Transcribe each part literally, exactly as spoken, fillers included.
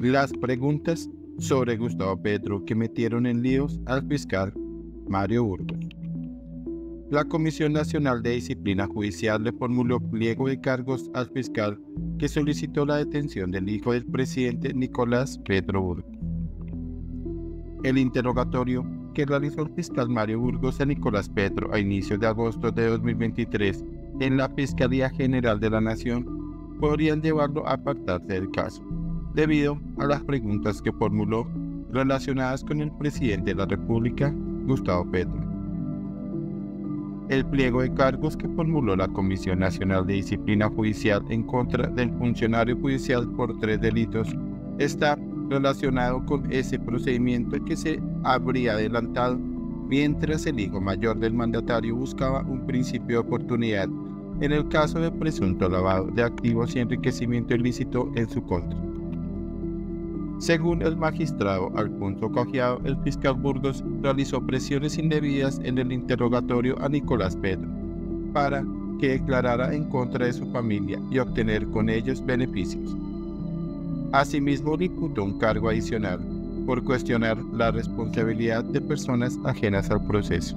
Las preguntas sobre Gustavo Petro que metieron en líos al fiscal Mario Burgos. La Comisión Nacional de Disciplina Judicial le formuló pliego de cargos al fiscal que solicitó la detención del hijo del presidente Nicolás Petro Burgos. El interrogatorio que realizó el fiscal Mario Burgos a Nicolás Petro a inicios de agosto de dos mil veintitrés en la Fiscalía General de la Nación podrían llevarlo a apartarse del caso, debido a las preguntas que formuló relacionadas con el presidente de la República, Gustavo Petro. El pliego de cargos que formuló la Comisión Nacional de Disciplina Judicial en contra del funcionario judicial por tres delitos está relacionado con ese procedimiento que se habría adelantado mientras el hijo mayor del mandatario buscaba un principio de oportunidad en el caso de presunto lavado de activos y enriquecimiento ilícito en su contra. Según el magistrado Alfonso Cajiao, el fiscal Burgos realizó presiones indebidas en el interrogatorio a Nicolás Petro para que declarara en contra de su familia y obtener con ellos beneficios. Asimismo, le imputó un cargo adicional por cuestionar la responsabilidad de personas ajenas al proceso.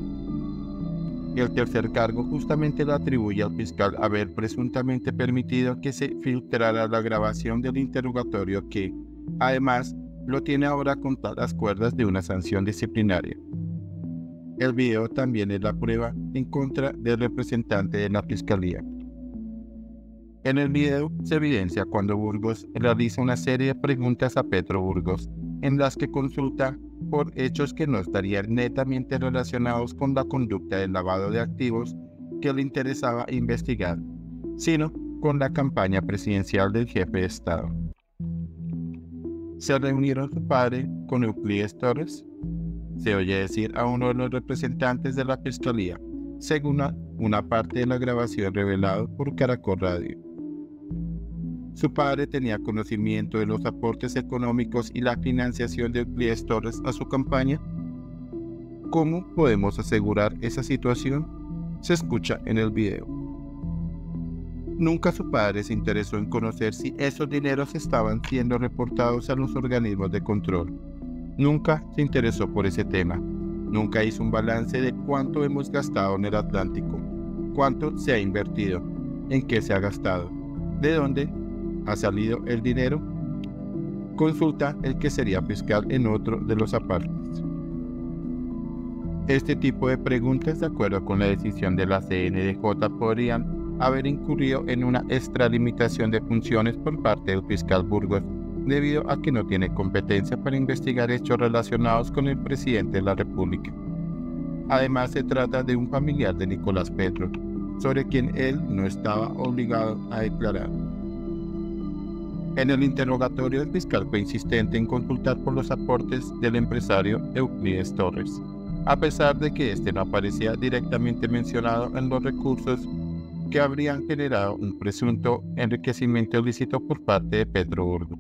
El tercer cargo justamente le atribuye al fiscal haber presuntamente permitido que se filtrara la grabación del interrogatorio que, además, lo tiene ahora contra las cuerdas de una sanción disciplinaria. El video también es la prueba en contra del representante de la Fiscalía. En el video se evidencia cuando Burgos realiza una serie de preguntas a Petro Burgos, en las que consulta por hechos que no estarían netamente relacionados con la conducta del lavado de activos que le interesaba investigar, sino con la campaña presidencial del jefe de Estado. ¿Se reunieron su padre con Euclides Torres?, se oye decir a uno de los representantes de la Fiscalía, según una parte de la grabación revelada por Caracol Radio. Su padre tenía conocimiento de los aportes económicos y la financiación de Euclides Torres a su campaña. ¿Cómo podemos asegurar esa situación? Se escucha en el video. Nunca su padre se interesó en conocer si esos dineros estaban siendo reportados a los organismos de control. Nunca se interesó por ese tema. Nunca hizo un balance de cuánto hemos gastado en el Atlántico, cuánto se ha invertido, en qué se ha gastado, de dónde ha salido el dinero. Consulta el que sería fiscal en otro de los apartes. Este tipo de preguntas, de acuerdo con la decisión de la C N D J, podrían haber incurrido en una extralimitación de funciones por parte del fiscal Burgos, debido a que no tiene competencia para investigar hechos relacionados con el presidente de la República. Además, se trata de un familiar de Nicolás Petro, sobre quien él no estaba obligado a declarar. En el interrogatorio, el fiscal fue insistente en consultar por los aportes del empresario Euclides Torres, a pesar de que este no aparecía directamente mencionado en los recursos que habrían generado un presunto enriquecimiento ilícito por parte de Petro Burgos.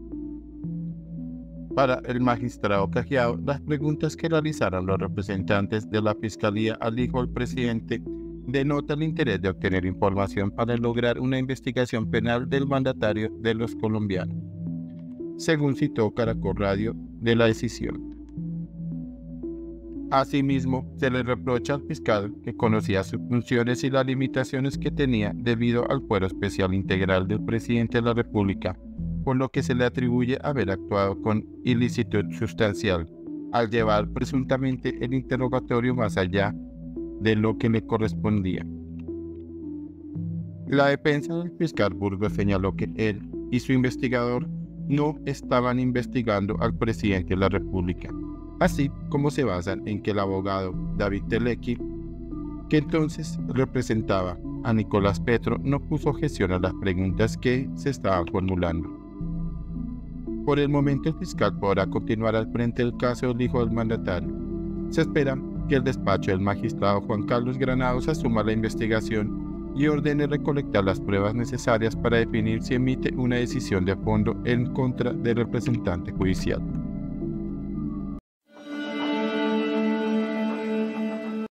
Para el magistrado Cajiao, las preguntas que realizaron los representantes de la Fiscalía al hijo del presidente denota el interés de obtener información para lograr una investigación penal del mandatario de los colombianos, según citó Caracol Radio de la decisión. Asimismo, se le reprocha al fiscal que conocía sus funciones y las limitaciones que tenía debido al fuero especial integral del presidente de la República, por lo que se le atribuye haber actuado con ilicitud sustancial al llevar presuntamente el interrogatorio más allá de lo que le correspondía. La defensa del fiscal Burgos señaló que él y su investigador no estaban investigando al presidente de la República, así como se basan en que el abogado David Telequi, que entonces representaba a Nicolás Petro, no puso objeción a las preguntas que se estaban formulando. Por el momento, el fiscal podrá continuar al frente del caso del hijo del mandatario. Se espera que el despacho del magistrado Juan Carlos Granados asuma la investigación y ordene recolectar las pruebas necesarias para definir si emite una decisión de fondo en contra del representante judicial.